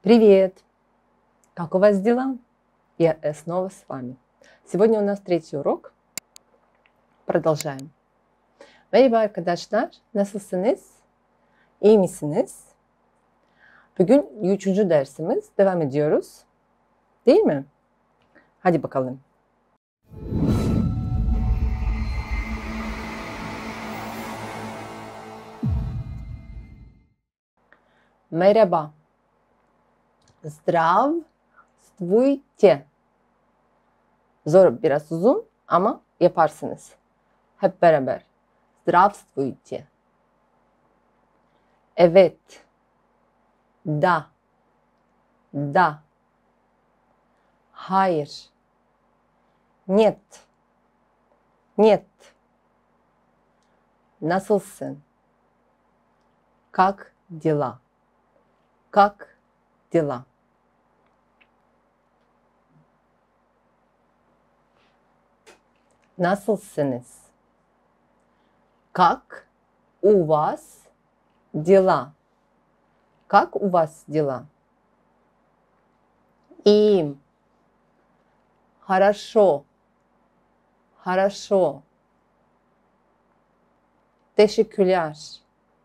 Привет! Как у вас дела? Я снова с вами. Сегодня у нас третий урок. Продолжаем. Merhaba arkadaşlar. Nasılsınız? İyi misiniz? Bugün 3. dersimiz. Devam ediyoruz. Değil mi? Hadi bakalım. Merhaba. Здравствуйте. Zor, biraz uzun ama yaparsınız. Hep beraber. Здравствуйте. Evet. Da. Da. Hayır. Нет. Нет. Nasılsın? Как дела? Как дела? Nasılsınız? Как у вас дела? Как у вас дела? İyiyim. Хорошо. Хорошо. Teşekkürler.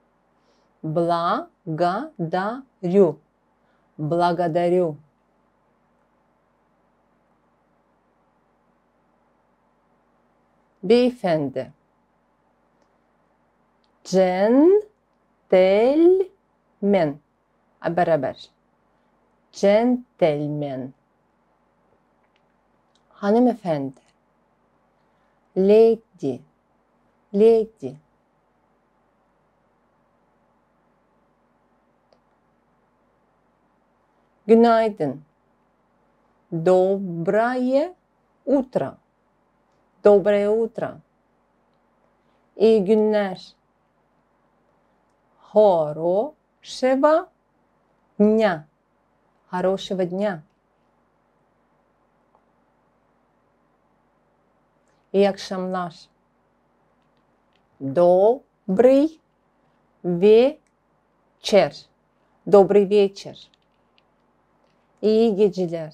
Благодарю. Благодарю. Beyefendi. Gentleman. Beraber. Gentleman. Hanımefendi. Lady. Lady. Günaydın. Доброе утро. Доброе утро. İyi günler. Хорошего дня. Хорошего дня. İyi akşamlar. Добрый вечер. Добрый вечер. İyi geceler.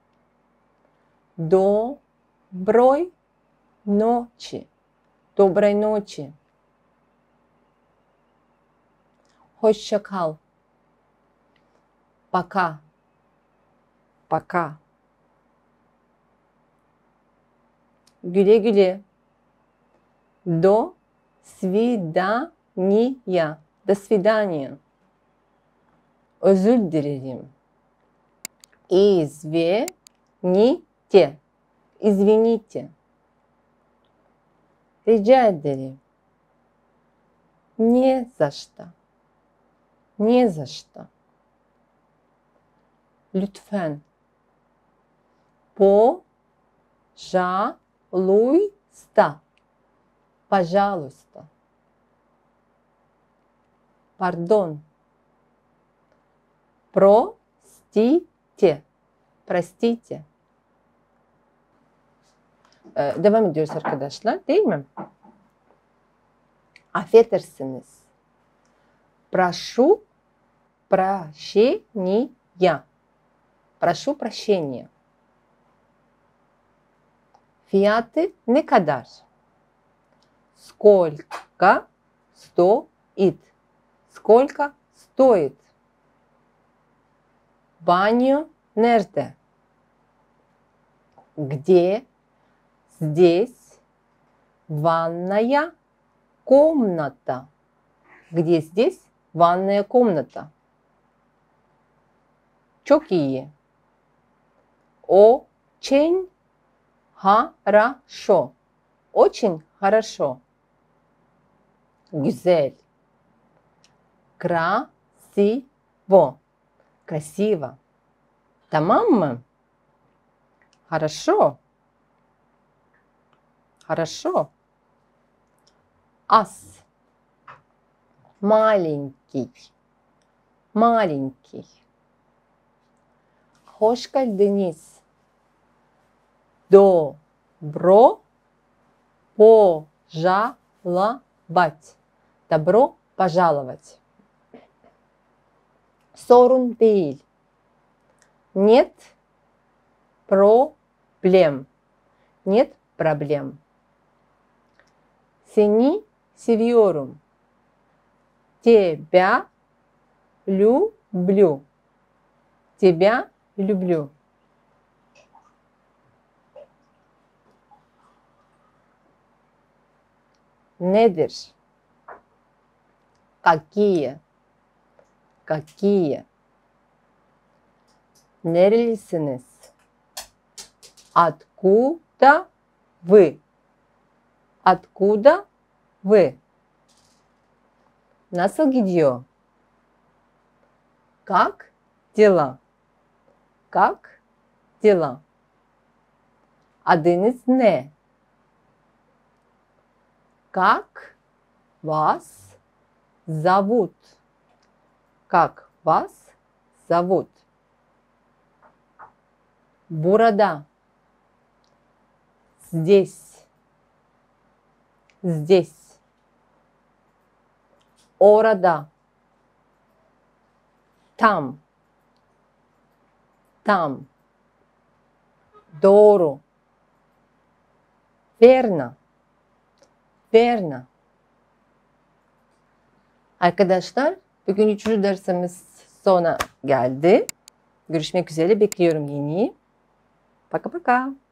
Доброй ночи. Доброй ночи. Hoşça kal. Пока. Пока. Güle güle. До свидания. До свидания. Özür dilerim. Извините. Извините. Rica ederim. Не за что. Не за что. Lütfen. Пожалуйста. Пожалуйста. Pardon. Простите. Простите. Devam ediyoruz arkadaşlar, değil mi? Affedersiniz. Прошу прощения. Прошу прощения. Fiyatı ne kadar? Сколько стоит? Сколько стоит? Баню nerede? Где? Здесь. Ванная комната. Где здесь? Ванная комната. Çok iyi. Очень хорошо. Очень хорошо. Güzel. Красиво. Красиво. Tamam mı? Хорошо. Хорошо. Аз. Маленький. Маленький. Hoş geldiniz. Добро пожаловать. Добро пожаловать. Sorun değil. Нет проблем. Нет проблем. Seni seviyorum. Тебя люблю. Тебя люблю. Nedir? Какие? Какие? Nerelisiniz? Откуда вы? Откуда вы? Nasıl gidiyor? Как дела? Как дела? Adınız ne? Как вас зовут? Как вас зовут? Burada. Здесь. Здесь. Orada. Tam. Tam. Doğru. Verna. Verna. Arkadaşlar, bugün 3. dersimiz sona geldi. Görüşmek üzere. Bekliyorum yeni. Пока-пока.